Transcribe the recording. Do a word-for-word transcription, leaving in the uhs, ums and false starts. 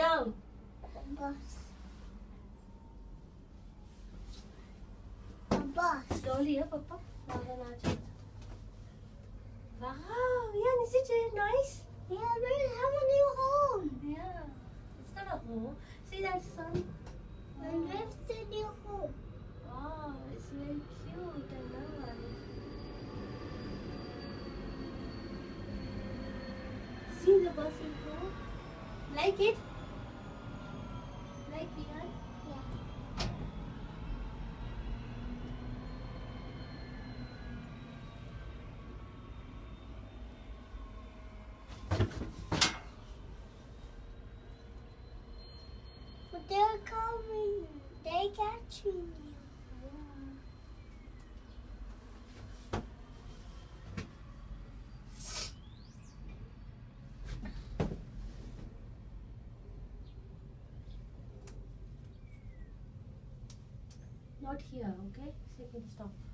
down. Bus. A bus. Slowly, huh, Papa? Wow, yeah, is it nice? Yeah, we have a new home. Yeah, it's not a home. See that sun? And where's the new home? Wow, it's very cute and nice. See the bus in front? Like it? Like behind? Yeah. But they're coming. They catching you. Not here, okay? Second stop.